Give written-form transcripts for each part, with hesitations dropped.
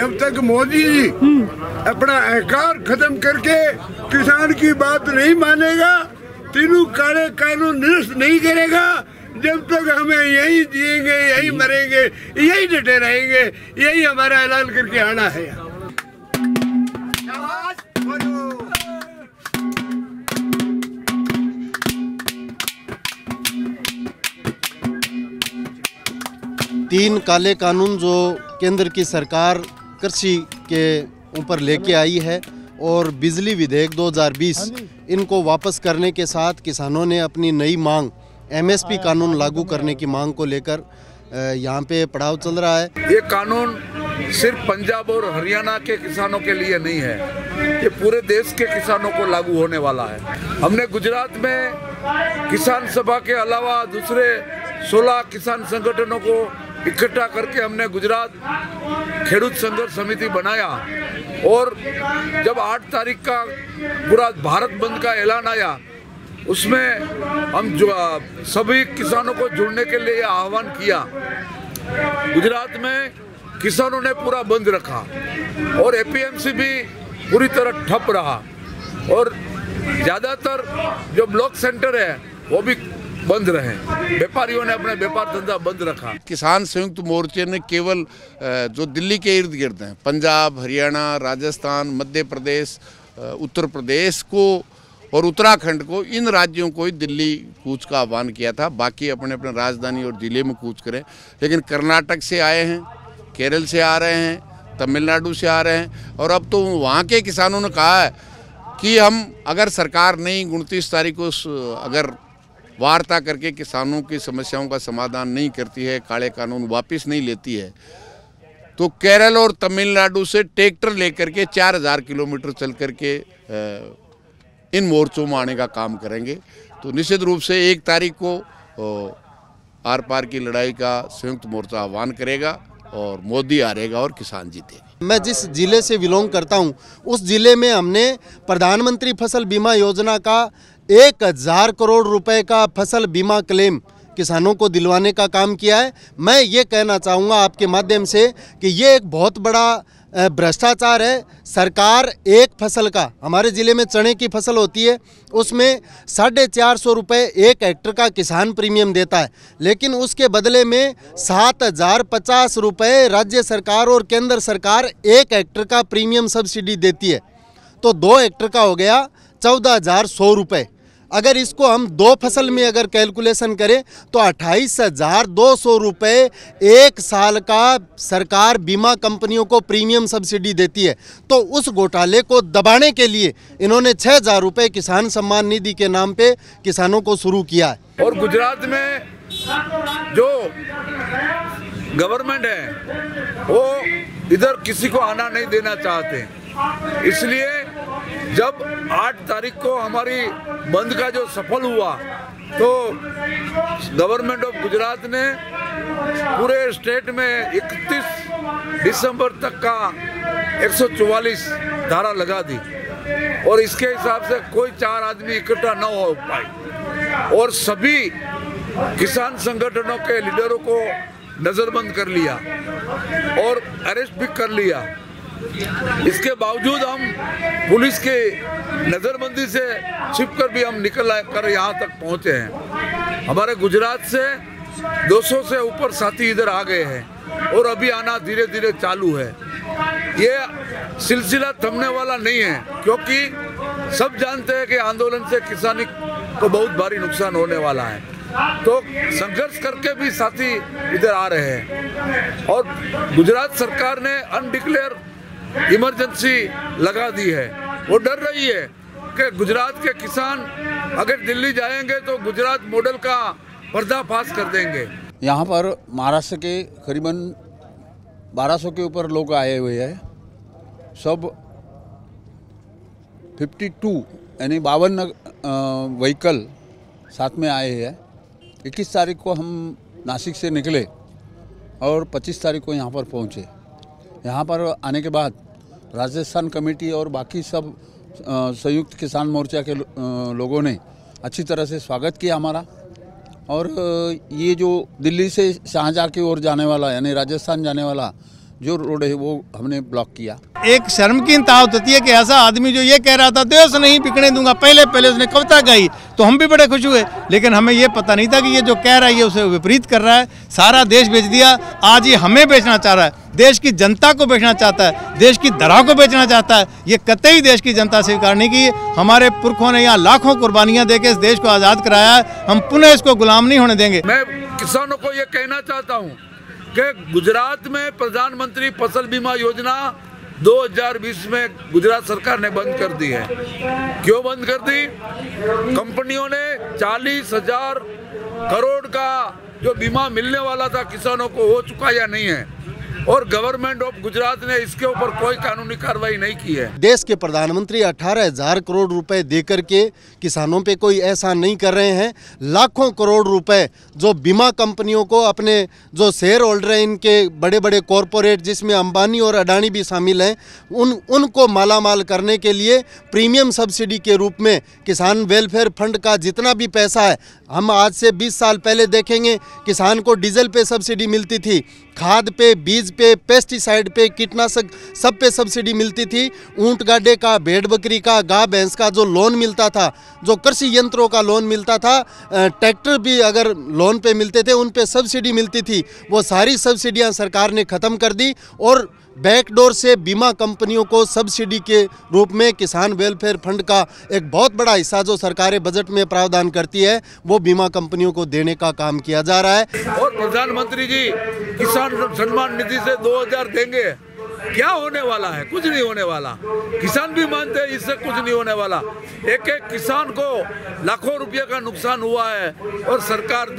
जब तक मोदी जी अपना अहंकार खत्म करके किसान की बात नहीं मानेगा, तीनों काले कानून निरस्त नहीं करेगा, जब तक हमें यही जिएंगे, यही मरेंगे, यही डटे रहेंगे, यही हमारा ऐलान करके आना है। तीन काले कानून जो केंद्र की सरकार कृषि के ऊपर लेके आई है और बिजली विधेयक 2020 इनको वापस करने के साथ किसानों ने अपनी नई मांग एमएसपी कानून लागू करने की मांग को लेकर यहाँ पे पड़ाव चल रहा है। ये कानून सिर्फ पंजाब और हरियाणा के किसानों के लिए नहीं है, ये पूरे देश के किसानों को लागू होने वाला है। हमने गुजरात में किसान सभा के अलावा दूसरे 16 किसान संगठनों को इकट्ठा करके हमने गुजरात खेडूत संघर्ष समिति बनाया और जब 8 तारीख का पूरा भारत बंद का ऐलान आया, उसमें हम जो सभी किसानों को जुड़ने के लिए आह्वान किया। गुजरात में किसानों ने पूरा बंद रखा और एपीएमसी भी पूरी तरह ठप रहा और ज़्यादातर जो ब्लॉक सेंटर है वो भी बंद रहे, व्यापारियों ने अपना व्यापार धंधा बंद रखा। किसान संयुक्त मोर्चे ने केवल जो दिल्ली के इर्द गिर्द हैं, पंजाब, हरियाणा, राजस्थान, मध्य प्रदेश, उत्तर प्रदेश को और उत्तराखंड को, इन राज्यों को ही दिल्ली कूच का आह्वान किया था। बाकी अपने अपने राजधानी और जिले में कूच करें, लेकिन कर्नाटक से आए हैं, केरल से आ रहे हैं, तमिलनाडु से आ रहे हैं और अब तो वहाँ के किसानों ने कहा है कि हम अगर सरकार नहीं 29 तारीख को अगर वार्ता करके किसानों की समस्याओं का समाधान नहीं करती है, काले कानून वापस नहीं लेती है, तो केरल और तमिलनाडु से ट्रैक्टर लेकर के 4000 किलोमीटर चल करके इन मोर्चों में आने का काम करेंगे। तो निश्चित रूप से 1 तारीख को आर पार की लड़ाई का संयुक्त मोर्चा आह्वान करेगा और मोदी हारेगा और किसान जीतेगा। मैं जिस जिले से बिलोंग करता हूं, उस जिले में हमने प्रधानमंत्री फसल बीमा योजना का 1000 करोड़ रुपए का फसल बीमा क्लेम किसानों को दिलवाने का काम किया है। मैं ये कहना चाहूँगा आपके माध्यम से कि ये एक बहुत बड़ा भ्रष्टाचार है। सरकार एक फसल का, हमारे ज़िले में चने की फसल होती है, उसमें 450 रुपये 1 हेक्टर का किसान प्रीमियम देता है, लेकिन उसके बदले में 7050 रुपये राज्य सरकार और केंद्र सरकार 1 हेक्टर का प्रीमियम सब्सिडी देती है। तो 2 हेक्टर का हो गया 14,100 रुपये। अगर इसको हम 2 फसल में अगर कैलकुलेशन करें तो 28,200 रुपये 1 साल का सरकार बीमा कंपनियों को प्रीमियम सब्सिडी देती है। तो उस घोटाले को दबाने के लिए इन्होंने 6,000 रुपये किसान सम्मान निधि के नाम पे किसानों को शुरू किया है। और गुजरात में जो गवर्नमेंट है वो इधर किसी को आना नहीं देना चाहते, इसलिए जब 8 तारीख को हमारी बंद का जो सफल हुआ तो गवर्नमेंट ऑफ गुजरात ने पूरे स्टेट में 31 दिसंबर तक का 144 धारा लगा दी और इसके हिसाब से कोई 4 आदमी इकट्ठा न हो पाए और सभी किसान संगठनों के लीडरों को नजरबंद कर लिया और अरेस्ट भी कर लिया। इसके बावजूद हम पुलिस के नज़रबंदी से छिपकर भी हम निकल कर यहाँ तक पहुँचे हैं। हमारे गुजरात से 200 से ऊपर साथी इधर आ गए हैं और अभी आना धीरे धीरे चालू है। ये सिलसिला थमने वाला नहीं है, क्योंकि सब जानते हैं कि आंदोलन से किसानी को बहुत भारी नुकसान होने वाला है। तो संघर्ष करके भी साथी इधर आ रहे हैं और गुजरात सरकार ने अनडिक्लेयर इमरजेंसी लगा दी है। वो डर रही है कि गुजरात के किसान अगर दिल्ली जाएंगे तो गुजरात मॉडल का पर्दाफाश कर देंगे। यहाँ पर महाराष्ट्र के करीबन 1200 के ऊपर लोग आए हुए हैं। सब 52 यानी 52 व्हीकल साथ में आए हैं। 21 तारीख को हम नासिक से निकले और 25 तारीख को यहाँ पर पहुँचे। यहाँ पर आने के बाद राजस्थान कमेटी और बाकी सब संयुक्त किसान मोर्चा के लोगों ने अच्छी तरह से स्वागत किया हमारा। और ये जो दिल्ली से शाहजहाँ की ओर जाने वाला यानी राजस्थान जाने वाला जो रोड है वो हमने ब्लॉक किया। एक शर्म की इंतहा होती है कि ऐसा आदमी जो ये कह रहा था देश नहीं बिकने दूंगा, पहले उसने कविता गाई तो हम भी बड़े खुश हुए, लेकिन हमें ये पता नहीं था कि ये जो कह रहा है ये उसे विपरीत कर रहा है। सारा देश बेच दिया, आज ये हमें बेचना चाह रहा है, देश की जनता को बेचना चाहता है, देश की धरा को बेचना चाहता है। ये कतई देश की जनता स्वीकार नहीं की। हमारे पुरखों ने यहाँ लाखों कुर्बानियां देके इस देश को आज़ाद कराया है, हम पुनः इसको गुलाम नहीं होने देंगे। मैं किसानों को ये कहना चाहता हूँ कि गुजरात में प्रधानमंत्री फसल बीमा योजना 2020 में गुजरात सरकार ने बंद कर दी है। क्यों बंद कर दी? कंपनियों ने 40,000 करोड़ का जो बीमा मिलने वाला था किसानों को हो चुका या नहीं है, और गवर्नमेंट ऑफ गुजरात ने इसके ऊपर कोई कानूनी कार्रवाई नहीं की है। देश के प्रधानमंत्री 18,000 करोड़ रुपए देकर के किसानों पे कोई एहसान नहीं कर रहे हैं। लाखों करोड़ रुपए जो बीमा कंपनियों को, अपने जो शेयर होल्डर हैं इनके बड़े बड़े कॉरपोरेट जिसमें अंबानी और अडानी भी शामिल हैं, उनको मालामाल करने के लिए प्रीमियम सब्सिडी के रूप में किसान वेलफेयर फंड का जितना भी पैसा है, हम आज से 20 साल पहले देखेंगे किसान को डीजल पे सब्सिडी मिलती थी, खाद पे, बीज पे, पेस्टिसाइड पे, कीटनाशक सब पे सब्सिडी मिलती थी। ऊंट गाडे का, भेड़ बकरी का, गाय भैंस का जो लोन मिलता था, जो कृषि यंत्रों का लोन मिलता था, ट्रैक्टर भी अगर लोन पे मिलते थे उन पे सब्सिडी मिलती थी, वो सारी सब्सिडियां सरकार ने ख़त्म कर दी और बैकडोर से बीमा कंपनियों को सब्सिडी के रूप में किसान वेलफेयर फंड का एक बहुत बड़ा हिस्सा जो सरकारें बजट में प्रावधान करती है वो बीमा कंपनियों को देने का काम किया जा रहा है। और प्रधानमंत्री जी किसान सम्मान निधि से 2,000 देंगे, क्या होने वाला है? कुछ नहीं होने वाला। किसान भी मानते हैं इससे कुछ नहीं होने वाला। एक एक किसान को लाखों रुपये का नुकसान हुआ है और सरकार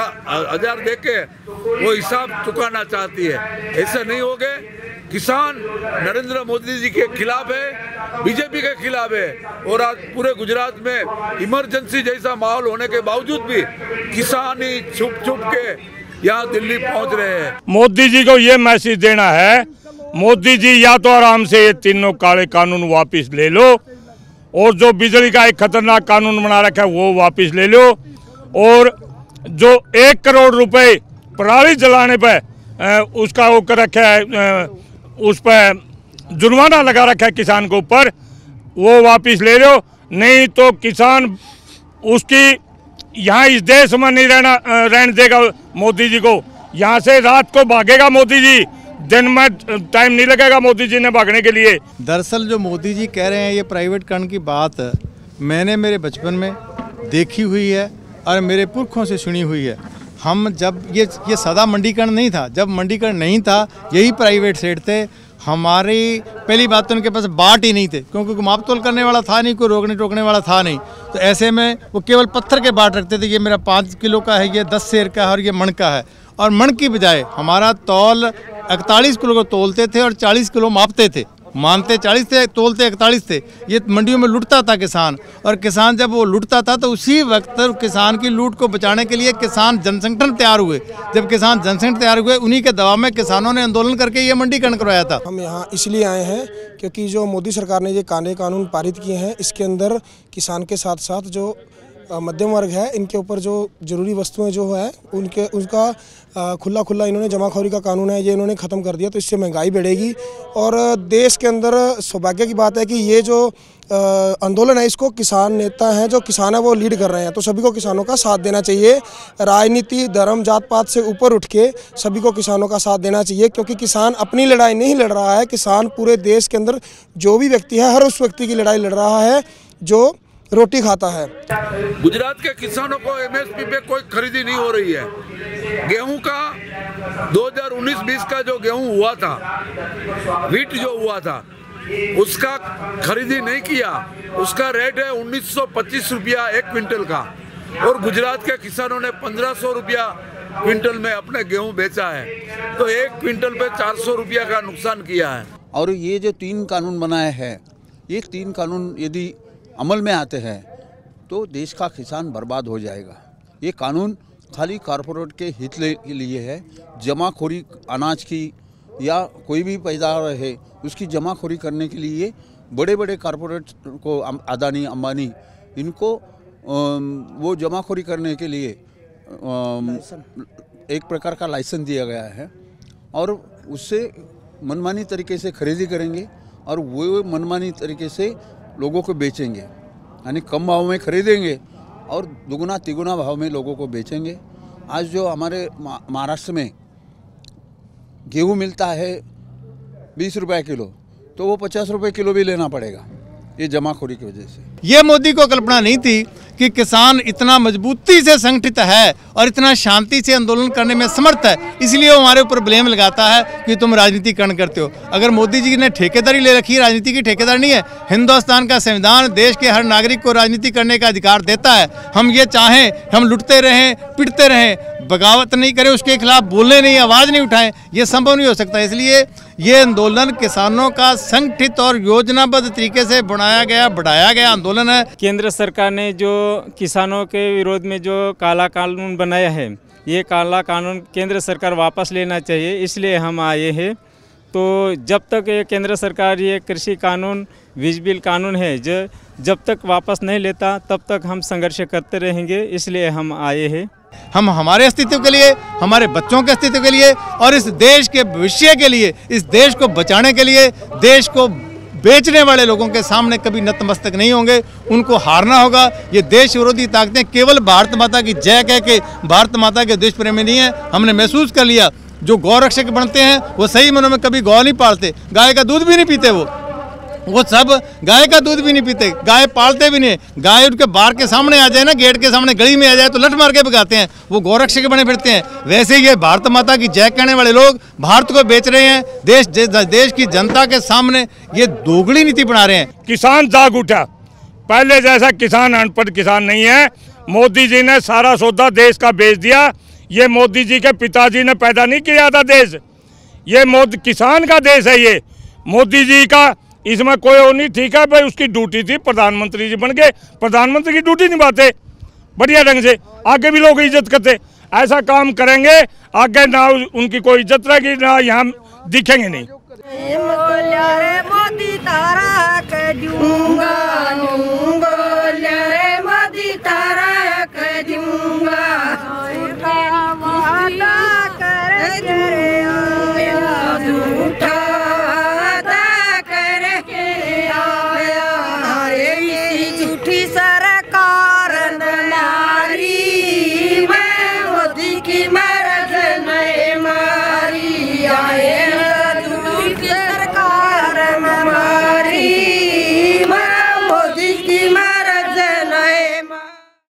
2,000 देके वो हिसाब चुकाना चाहती है। ऐसे नहीं होगे। किसान नरेंद्र मोदी जी के खिलाफ है, बीजेपी के खिलाफ है, और आज पूरे गुजरात में इमरजेंसी जैसा माहौल होने के बावजूद भी किसान ही छुप के यहाँ दिल्ली पहुँच रहे हैं। मोदी जी को ये मैसेज देना है, मोदी जी या तो आराम से ये तीनों काले कानून वापस ले लो, और जो बिजली का एक खतरनाक कानून बना रखा है वो वापस ले लो, और जो 1 करोड़ रुपए पराली जलाने पे उसका वो कर रखा है, उस पर जुर्माना लगा रखा है किसान के ऊपर, वो वापस ले लो। नहीं तो किसान उसकी यहाँ इस देश में नहीं रहने देगा मोदी जी को। यहाँ से रात को भागेगा मोदी जी, दिन में टाइम नहीं लगेगा मोदी जी ने भागने के लिए। दरअसल जो मोदी जी कह रहे हैं ये प्राइवेटकरण की बात मैंने मेरे बचपन में देखी हुई है और मेरे पुरखों से सुनी हुई है। हम जब ये सदा मंडीकरण नहीं था, जब मंडीकरण नहीं था यही प्राइवेट सेट थे। हमारी पहली बात तो उनके पास बाट ही नहीं थे, क्योंकि कोई मापतोल करने वाला था नहीं, कोई रोकने टोकने वाला था नहीं, तो ऐसे में वो केवल पत्थर के बाट रखते थे। ये मेरा 5 किलो का है, ये 10 सेर का है और ये मण का है, और मण की बजाय हमारा तौल 41 किलो को तोलते थे और 40 किलो मापते थे। मानते 40 थे, तोलते 41 थे। ये मंडियों में लूटता था किसान, और किसान जब वो लूटता था तो उसी वक्त किसान की लूट को बचाने के लिए किसान जनसंगठन तैयार हुए। जब किसान जनसंगठन तैयार हुए उन्हीं के दबाव में किसानों ने आंदोलन करके ये मंडीकरण करवाया था। हम यहाँ इसलिए आए हैं क्योंकि जो मोदी सरकार ने ये काले कानून पारित किए हैं, इसके अंदर किसान के साथ साथ जो मध्यम वर्ग है इनके ऊपर जो जरूरी वस्तुएं जो है उसका खुला इन्होंने जमाखोरी का कानून है ये इन्होंने ख़त्म कर दिया। तो इससे महंगाई बढ़ेगी, और देश के अंदर सौभाग्य की बात है कि ये जो आंदोलन है इसको किसान नेता हैं, जो किसान है वो लीड कर रहे हैं। तो सभी को किसानों का साथ देना चाहिए। राजनीति, धर्म, जात पात से ऊपर उठ के सभी को किसानों का साथ देना चाहिए, क्योंकि किसान अपनी लड़ाई नहीं लड़ रहा है। किसान पूरे देश के अंदर जो भी व्यक्ति है हर उस व्यक्ति की लड़ाई लड़ रहा है जो रोटी खाता है। गुजरात के किसानों को एमएसपी पे कोई खरीदी नहीं हो रही है। गेहूं का 2019-20 का जो गेहूं हुआ था, व्हीट जो हुआ था, उसका खरीदी नहीं किया। उसका रेट है 1925 रुपया 1 क्विंटल का, और गुजरात के किसानों ने 1500 रुपया क्विंटल में अपने गेहूं बेचा है। तो 1 क्विंटल पे 400 रुपया का नुकसान किया है। और ये जो 3 कानून बनाए हैं, ये 3 कानून यदि अमल में आते हैं तो देश का किसान बर्बाद हो जाएगा। ये कानून खाली कॉरपोरेट के हित के लिए है। जमाखोरी अनाज की या कोई भी पैदावार है उसकी जमाखोरी करने के लिए बड़े बड़े कॉरपोरेट को, अदानी, अंबानी, इनको वो जमाखोरी करने के लिए एक प्रकार का लाइसेंस दिया गया है, और उससे मनमानी तरीके से खरीदी करेंगे और वो मनमानी तरीके से लोगों को बेचेंगे, यानी कम भाव में खरीदेंगे और दुगुना तिगुना भाव में लोगों को बेचेंगे। आज जो हमारे महाराष्ट्र में गेहूँ मिलता है 20 रुपये किलो, तो वो 50 रुपये किलो भी लेना पड़ेगा, ये जमाखोरी की वजह से। ये मोदी को कल्पना नहीं थी कि किसान इतना मजबूती से संगठित है और इतना शांति से आंदोलन करने में समर्थ है, इसलिए वो हमारे ऊपर ब्लेम लगाता है कि तुम राजनीतिकरण करते हो। अगर मोदी जी ने ठेकेदारी ले रखी है, राजनीति की ठेकेदारी नहीं है। हिंदुस्तान का संविधान देश के हर नागरिक को राजनीति करने का अधिकार देता है। हम ये चाहें हम लुटते रहें, पिटते रहें, बगावत नहीं करें, उसके खिलाफ बोलने नहीं, आवाज़ नहीं उठाएं, ये संभव नहीं हो सकता। इसलिए ये आंदोलन किसानों का संगठित और योजनाबद्ध तरीके से बढ़ाया गया आंदोलन है। केंद्र सरकार ने जो किसानों के विरोध में जो काला कानून बनाया है, ये काला कानून केंद्र सरकार वापस लेना चाहिए, इसलिए हम आए हैं। तो जब तक ये केंद्र सरकार ये कृषि कानून, वीज बिल कानून है जब तक वापस नहीं लेता, तब तक हम संघर्ष करते रहेंगे, इसलिए हम आए हैं। हम हमारे अस्तित्व के लिए, हमारे बच्चों के अस्तित्व के लिए और इस देश के भविष्य के लिए, इस देश को बचाने के लिए, देश को बेचने वाले लोगों के सामने कभी नतमस्तक नहीं होंगे, उनको हारना होगा। ये देश विरोधी ताकतें केवल भारत माता की जय कह के भारत माता के देश प्रेमी नहीं है। हमने महसूस कर लिया, जो गौ रक्षक बनते हैं वो सही मनों में कभी गौ नहीं पालते, गाय का दूध भी नहीं पीते, वो सब गाय का दूध भी नहीं पीते, गाय पालते भी नहीं। गाय उनके बार के सामने आ जाए ना, गेट के सामने गली में आ जाए तो लठ मार के भगाते हैं, वो गौरक्षक बने फिरते हैं। वैसे ये भारत माता की जय कहने वाले लोग भारत को बेच रहे हैं, देश की जनता के सामने ये दोगली नीति बना रहे हैं। किसान जाग उठा, पहले जैसा किसान अनपढ़ किसान नहीं है। मोदी जी ने सारा सौदा देश का बेच दिया। ये मोदी जी के पिताजी ने पैदा नहीं किया था देश, ये किसान का देश है। ये मोदी जी का इसमें कोई वो नहीं, ठीक है भाई, उसकी ड्यूटी थी, प्रधानमंत्री जी बन गए, प्रधानमंत्री की ड्यूटी निभाते बढ़िया ढंग से, आगे भी लोग इज्जत करते। ऐसा काम करेंगे आगे ना उनकी कोई इज्जत रहेगी, ना यहाँ दिखेंगे नहीं। मोदी तारा